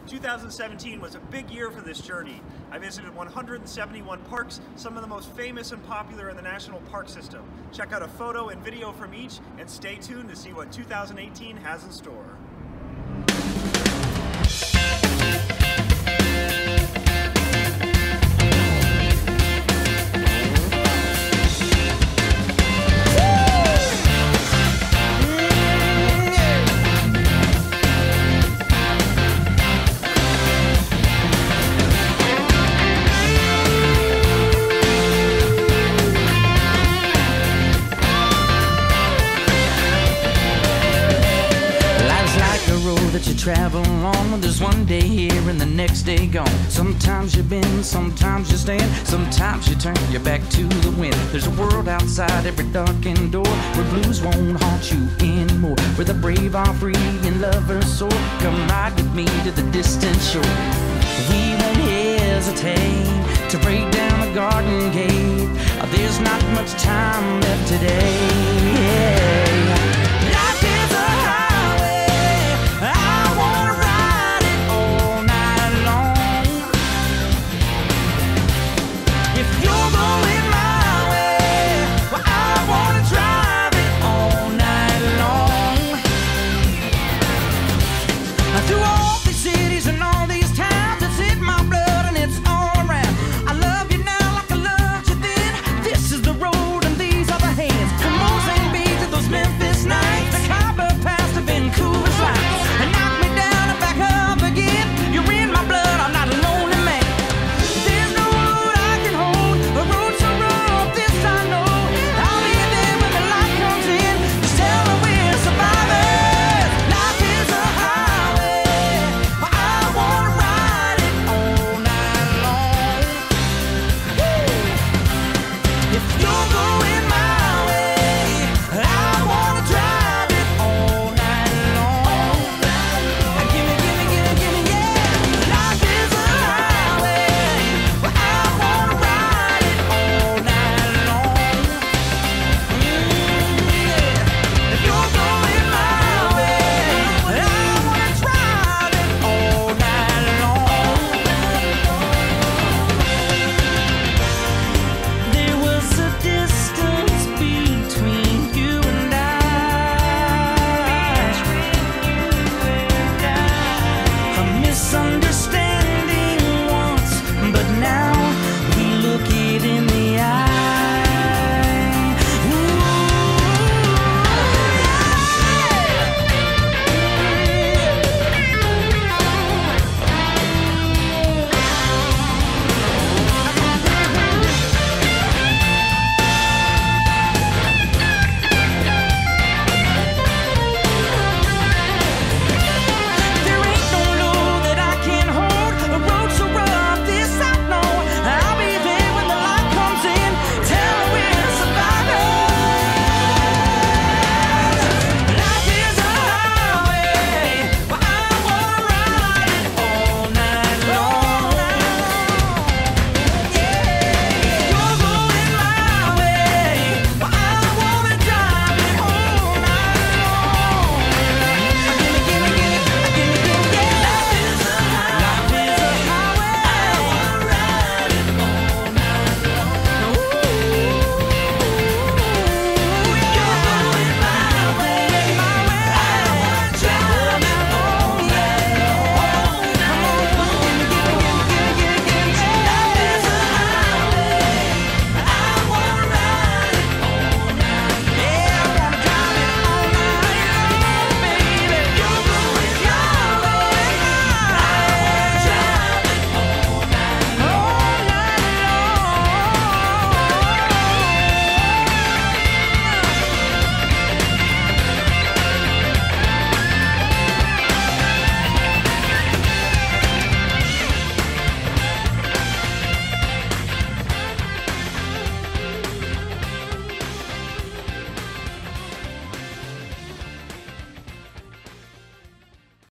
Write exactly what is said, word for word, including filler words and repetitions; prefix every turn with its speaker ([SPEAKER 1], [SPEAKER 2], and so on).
[SPEAKER 1] two thousand seventeen was a big year for this journey. I visited one hundred seventy-one parks, some of the most famous and popular in the National Park System. Check out a photo and video from each, and stay tuned to see what two thousand eighteen has in store.
[SPEAKER 2] That you travel on, there's one day here and the next day gone. Sometimes you bend, sometimes you stand, sometimes you turn your back to the wind. There's a world outside every darkened door where blues won't haunt you anymore, where the brave are free and lovers soar. Come ride with me to the distant shore. We won't hesitate to break down the garden gate. There's not much time left today. Life is a through all